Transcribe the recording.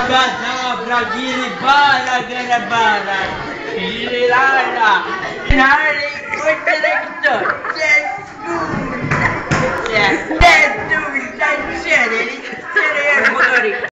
Agora pra Guiribara, Garabara, Girirara, Nari, o diretor, Jesus, Jesus, motorista.